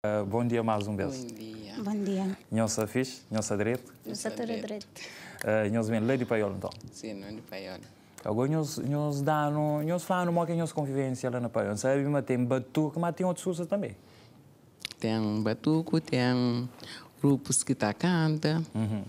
Bom dia mais uma vez. Bom dia. Bom dia. Nós fixe, nós direito. Nós direito. Nós vem lá de Paiol então. Sim, não de Paiol. Agora nós falamos que nós convivência lá na Paiol. Sabe, mas tem batuque, mas tem outras coisas também. Tem batuque, tem grupos que tá canta.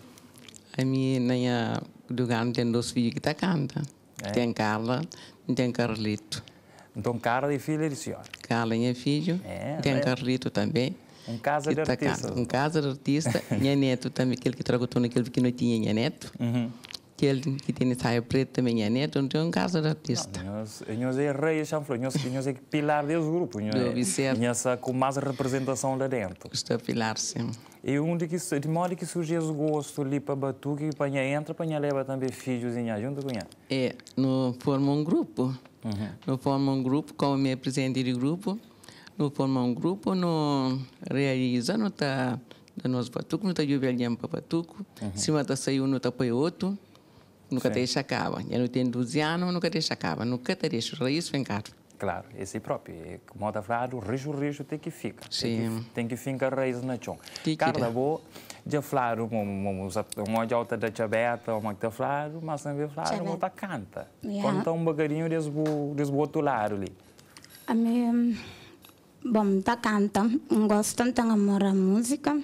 A minha lugar tem 2 filhos que tá canta. Tem Carla e tem Carlito. Então, Carla e filha de senhora. Carla é filho, tem Carlito também. Casa de artista. Casa de artista. Minha neto também, aquele que trocou aquele que não tinha minha neto. Aquele que tem saia preta também minha neto, então casa de artista. Nós é rei, nós é pilar desse grupo. Nós com mais representação lá dentro. Estou pilar, sim. E de modo que surge esse gosto ali para batuque e para entra, para leva também filhos junto com ele. Nós formamos um grupo. Nós formamos um grupo, como minha presidente de grupo. Nós formamos um grupo, nós realizamos no nosso batuque, nós estamos para batuque. Se nós saímos, nós apoiamos outro. Nunca deixa acaba. Já não tem 12 anos, nunca deixa acaba. Nunca te deixa o raiz ficar. Claro, esse próprio. Como está falado, o rijo tem que ficar. Sim. Tem que ficar raiz na chão. Carla, vou já falar uma alta da chabeta, uma que está falando, mas também falar uma outra canta. Conta um bocadinho desse outro lado ali. A mim, bom, tá canta. Gosto tanto de amor à música.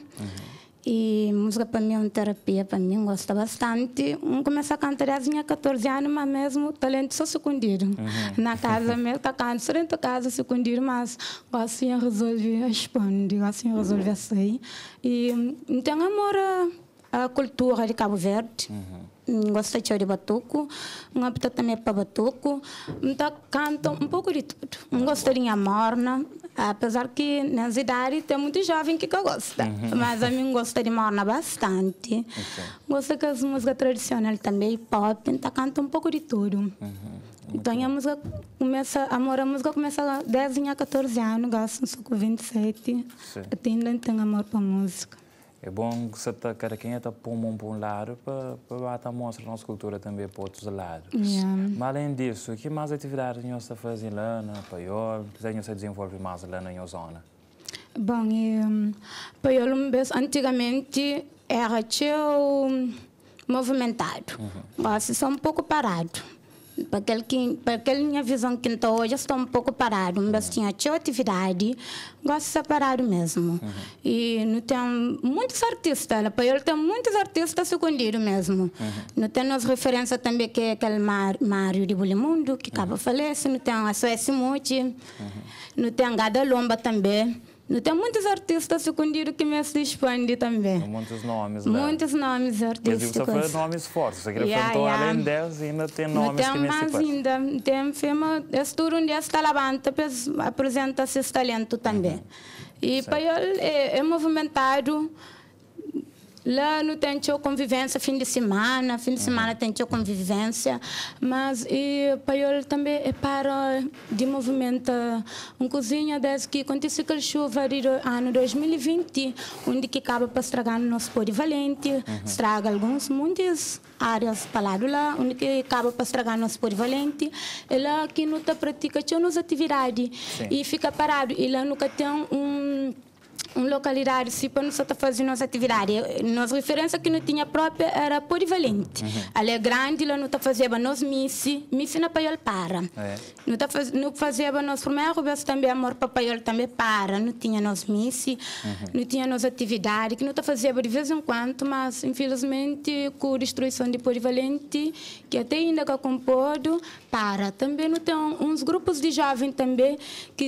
E música para mim é uma terapia, para mim gosto bastante. Começa a cantar desde minha 14 anos, mas mesmo talento só secundário. Na casa mesmo, tá cantando, só dentro da casa secundário, mas gosto de resolver a expandir, gosto de resolver isso aí. E tenho amor à cultura de Cabo Verde. Gosto de batuco, gosto também para batuco. Então, canto um pouco de tudo. Gosto de morna, apesar que nessa idade tem muito jovem que gosta. Mas a mim gosto de morna bastante. Gosto das músicas tradicionais também, pop, então canto um pouco de tudo. Então a música começa, amor à música começa desde minha 14 anos, gosto com 27. Até ainda tenho amor para música. É bom que cada quem está para um lado para mostrar a nossa cultura também para outros lados. Mas além disso, que mais atividades nós estamos fazendo lá na Paiol? Que nós desenvolve mais lá na nossa zona? Bom, Paiol antigamente era movimentado. Agora está um pouco parado. Para aquela minha visão que então hoje está um pouco parado, mas tinha atividade, gosto de ser parado mesmo. E não tem muitos artistas, para ele tem muitos artistas secundários mesmo. Não tem as referências também que é aquele Mário de Bulimundo, que acaba falece, não tem a Suécia Muti, não tem a Gada Lomba também. Não tem muitos artistas secundários que me se expandem também. Muitos nomes, muitos nomes artísticos. Mas você foi nomes fortes. Você além deles, ainda tem nomes que me se expandem. Ainda tem filme, estudo onde está levanta, apresenta esse talento também. E para ele é movimentado. Lá não tem convivência fim de semana tem convivência, mas para ele também é para de movimento cozinha desde que aconteceu aquela chuva do ano 2020, onde que acaba para estragar o nosso polivalente, estraga muitas áreas para lá, onde que acaba para estragar o nosso polivalente, e lá que não está praticando nossa atividade e fica parado, e lá nunca tem uma localidade, se para nós estar fazendo nossa atividade, nossa referência que não tinha própria era polivalente. Ela é grande, lá não está fazendo nós missa na Paiol para. Não fazia nós primeiro vez também amor para Paiol também para, não tinha nós missa, não tinha nossa atividade, que não está fazendo de vez em quando, mas infelizmente com a destruição de polivalente, que até ainda que composto, para. Também não tem uns grupos de jovens também que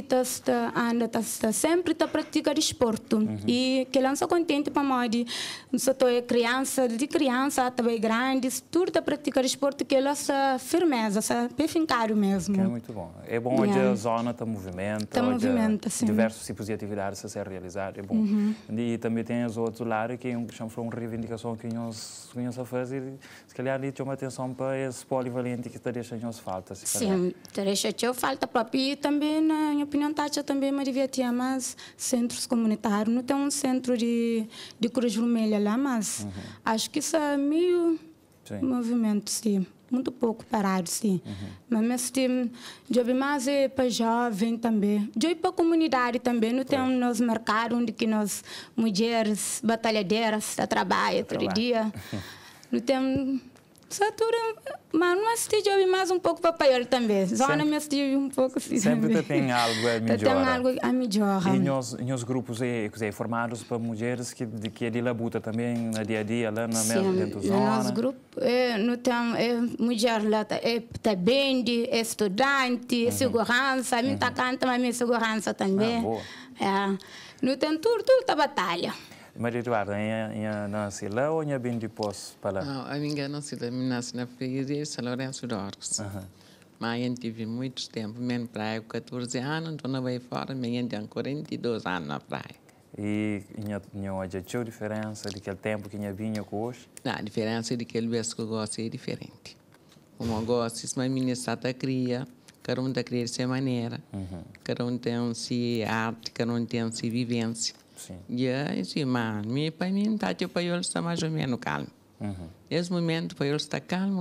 sempre está praticando esporte. E que lança contente para nós, só criança, de criança até grandes, tudo está praticando esporte que ela essa firmeza, essa fincado mesmo. Que é muito bom. É bom onde a zona está movimenta, sim. Diversos tipos de atividades a ser realizadas, é bom. E também tem os outros lados que foi uma reivindicação que nós fazemos, se calhar ali chama atenção para esse polivalente que está deixando falta. Sim, está deixando falta própria e também, na minha opinião, também me devia ter mais centros comunitários. Não tem um centro de Cruz Vermelha lá, mas acho que isso é meio movimento, sim. muito pouco parado, sim. Mas nós temos, job mais é para jovem também. Job para a comunidade também. Não temos nos mercados onde que nós, mulheres batalhadeiras, trabalham todo dia. Não temos... Satura, mas não tive mais um pouco para paiol também. Zona me tive um pouco assim. Sempre tem algo a melhorar. Tem algo a melhorar. E nos grupos formados para mulheres que é de labuta também no dia a dia lá na mesma dentro da zona. Nos grupos não tem mulher lá é bem é estudante, é segurança, me tá canta mas minha segurança também. Não tem tudo a batalha. Maria Eduarda, nasce lá ou é bem depois para lá? Não, a minha nasci na freguesia São Lourenço de Orcos. Mas eu tive muito tempo, mesmo praia, 14 anos, então não vai fora, mas eu tenho 42 anos na praia. E não tinha diferença daquele tempo que eu vinha com hoje? Não, a diferença é que aquele vez que eu gosto é diferente. Como eu gosto, se a minha está cria, cada um está cria de sua maneira, cada um tem sua arte, cada um tem sua vivência. Sim. E assim, mas para mim, tá, para ele está mais ou menos calmo. Nesse momento, para ele está calmo.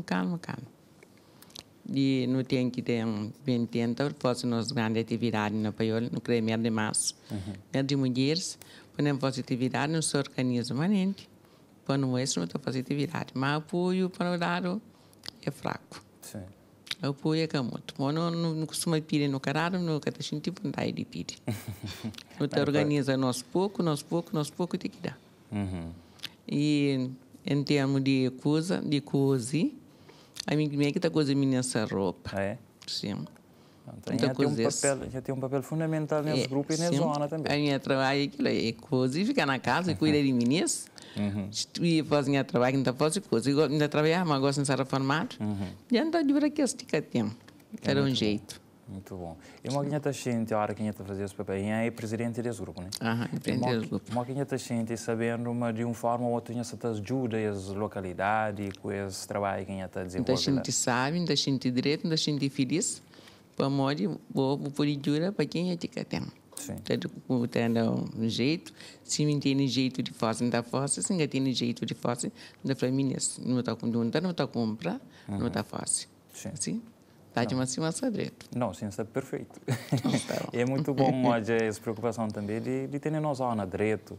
E não tem que ter bem tenta, fazer nossas grandes atividades no país, não creio mais de março. É de mulheres, quando fazer atividade, não se organiza manente. Para não isso, não está fazer atividade. Mas o apoio para o lado é fraco. Sim. O apoio é muito. Não costuma pedir no caralho, não está sentindo vontade de pedir. Não te organiza nós pouco, tem que dar. E em termos de coisa, a minha que está coisa nessa roupa. É? Sim. Então, já tem um papel fundamental nesse grupo e na zona também. A minha trabalho é coisa, ficar na casa e cuidar de meninas. E fazer trabalho, não fazer coisa. Eu ainda trabalhar, mas gosto de estar formado. E ainda de ver aqui as tempo. Era um jeito. Muito bom. E uma guinha está sente a hora que está fazer esse papel. E é presidente desse grupo, né? Presidente desse grupo. Uma guinha está sente sabendo, mas de uma forma ou outra, você ajuda as localidades com esse trabalho que está desenvolvendo. A gente sabe, a gente direito, a gente feliz. Para morrer, vou poder jurar para quem é que tem. Tem um jeito, se não tem jeito de fazer, não está fácil, se não tem jeito de fazer, não está não está comprar, não está fácil. Sim? Está de uma cima direito. Não, sim, está perfeito. É muito bom essa preocupação também de ter na zona direito.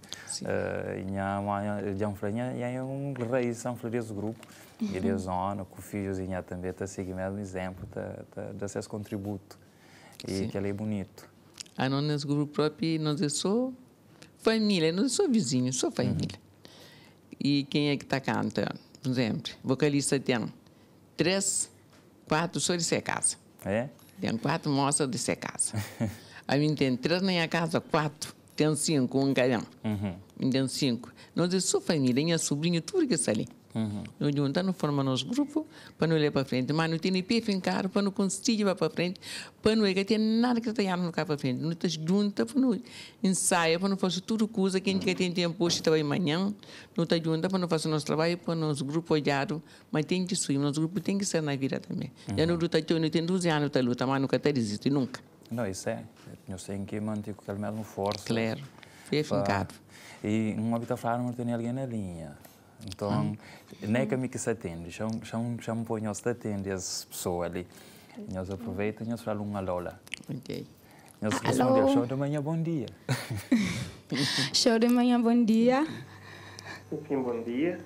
É um rei São Flores grupo. E de zona, com filhos também está seguindo o exemplo de esse contributo. E que ele é bonito. Nesse grupo próprio, nós é só família, nós é só vizinhos, só família. E quem é que está cantando? Por exemplo, vocalista tem 3, 4 só de ser casa. É? Tem 4 moças de ser casa. A mim tem 3 na minha casa, 4. Tem 5, um cada um. Tem 5. Nós é só família, minha sobrinha, tudo que está ali. Nós juntamos, formamos nosso grupo para não ir para frente, mas não tem pé fincado para não conseguir ir para frente, para não ter nada que está indo para frente. Não está junta para não ensaiar, para não fazer tudo coisa que a gente tem tempo hoje, trabalhar amanhã, não está junta para não fazer nosso trabalho, para nosso grupo olhado, mas tem que subir, nosso grupo tem que ser na vida também. Já não luta, não tem 12 anos de luta, mas nunca está desistindo, nunca. Não, isso é. Eu sei que manter com aquela mesma força. Claro, pé fincado. E um habita falar, não tem alguém na linha. Então, não é que me que se atende, chamo para nós atende as pessoas ali. Nós aproveitamos e nós falamos uma lola. Ok. Nós respondemos, show de manhã, bom dia. Show de manhã, bom dia. Sim, bom dia.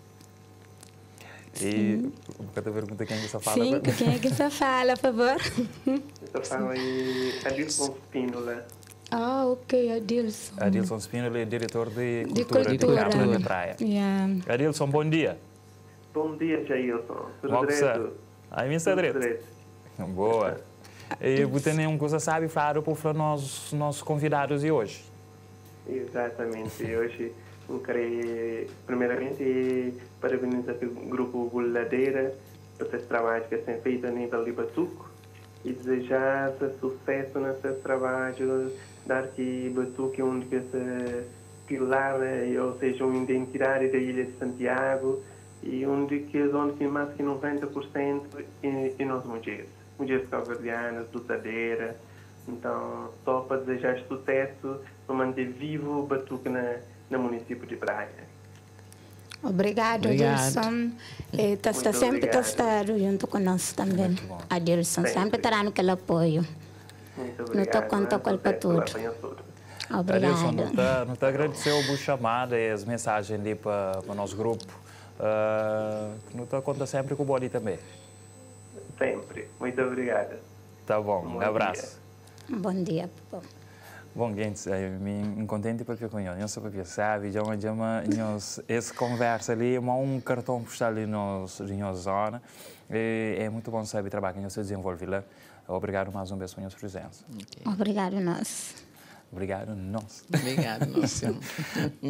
E cada pergunta quem é que você fala? Sim, quem é que você fala, por favor? Eu falo aí Adilson Spínola. Ok, Adilson. Adilson Spínola é diretor de cultura de praia. Adilson, bom dia. Bom dia, Jailson. Tudo direito? Aí me está direito. Boa. E você tem uma coisa sabe falar para os nossos convidados de hoje? Exatamente. Hoje eu queria, primeiramente, parabenizar o grupo Boladeira por esse trabalho que tem feito a nível de Batuco e desejar sucesso nesse trabalho, dar que Batuco é um desses pilar, ou seja, uma identidade da Ilha de Santiago e onde mais que 90% é nós mulheres cabo-verdianas, lutadeira. Então, só para desejar sucesso, para manter vivo o Batuque no município de Praia. Obrigado, Adilson. Está sempre estar junto conosco também. Adilson, sempre estará naquele apoio. Muito Não obrigado. estou conta para tudo. Adilson, Obrigado. não te agradeceu a chamada e as mensagens ali para o nosso grupo. Não te conta sempre com o Body também. Sempre. Muito obrigado. Tá bom, um abraço. Bom dia, papai. Bom, gente, me contente porque com eu sou porque sabe, já essa conversa ali, um cartão postal ali nos zona, é muito bom saber trabalhar que você desenvolve lá. Obrigado mais uma vez pela sua presença. Obrigado, nós. Obrigado, nós. Obrigado, nós.